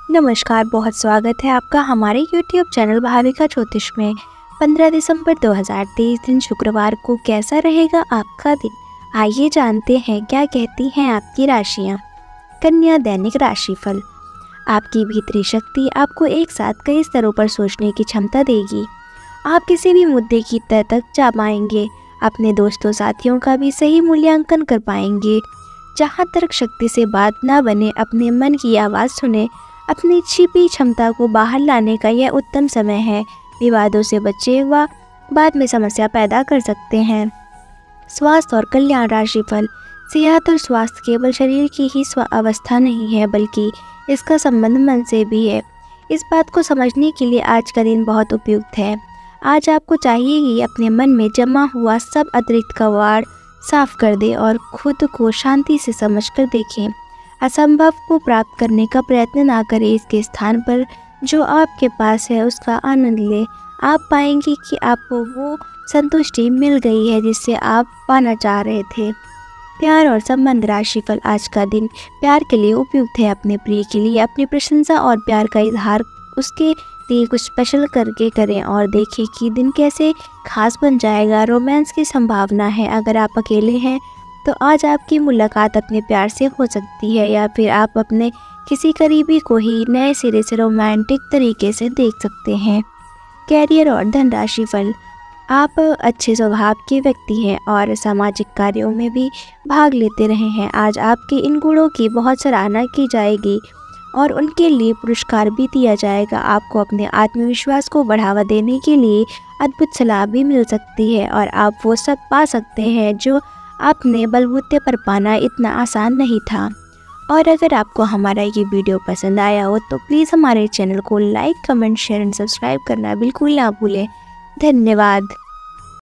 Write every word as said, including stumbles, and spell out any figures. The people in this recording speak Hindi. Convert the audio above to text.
नमस्कार, बहुत स्वागत है आपका हमारे यूट्यूब चैनल भाविका ज्योतिष में। पंद्रह दिसंबर दो हज़ार तेईस दिन शुक्रवार को कैसा रहेगा आपका दिन, आइए जानते हैं क्या कहती हैं आपकी राशियां। कन्या, दैनिक राशिफल। आपकी भीतरी शक्ति आपको एक साथ कई स्तरों पर सोचने की क्षमता देगी। आप किसी भी मुद्दे की तह तक जा पाएंगे, अपने दोस्तों साथियों का भी सही मूल्यांकन कर पाएंगे। जहाँ तर्क शक्ति से बात ना बने, अपने मन की आवाज़ सुने। अपनी छिपी क्षमता को बाहर लाने का यह उत्तम समय है। विवादों से बचे व बाद में समस्या पैदा कर सकते हैं। स्वास्थ्य और कल्याण राशिफल। सेहत और स्वास्थ्य केवल शरीर की ही स्व अवस्था नहीं है, बल्कि इसका संबंध मन से भी है। इस बात को समझने के लिए आज का दिन बहुत उपयुक्त है। आज आपको चाहिए कि अपने मन में जमा हुआ सब अतिरिक्त कबाड़ साफ कर दें और खुद को शांति से समझकर देखें। असंभव को प्राप्त करने का प्रयत्न ना करें, इसके स्थान पर जो आपके पास है उसका आनंद लें। आप पाएंगे कि आपको वो संतुष्टि मिल गई है जिससे आप पाना चाह रहे थे। प्यार और संबंध राशिफल। आज का दिन प्यार के लिए उपयुक्त है। अपने प्रिय के लिए अपनी प्रशंसा और प्यार का इजहार उसके लिए कुछ स्पेशल करके करें और देखें कि दिन कैसे खास बन जाएगा। रोमांस की संभावना है। अगर आप अकेले हैं तो आज आपकी मुलाकात अपने प्यार से हो सकती है, या फिर आप अपने किसी करीबी को ही नए सिरे से रोमांटिक तरीके से देख सकते हैं। कैरियर और धन राशिफल। आप अच्छे स्वभाव के व्यक्ति हैं और सामाजिक कार्यों में भी भाग लेते रहे हैं। आज आपके इन गुणों की बहुत सराहना की जाएगी और उनके लिए पुरस्कार भी दिया जाएगा। आपको अपने आत्मविश्वास को बढ़ावा देने के लिए अद्भुत सलाह भी मिल सकती है और आप वो सब पा सकते हैं जो आपने बलबूते पर पाना इतना आसान नहीं था। और अगर आपको हमारा ये वीडियो पसंद आया हो तो प्लीज़ हमारे चैनल को like, comment, share and subscribe करना बिल्कुल ना भूलें। धन्यवाद।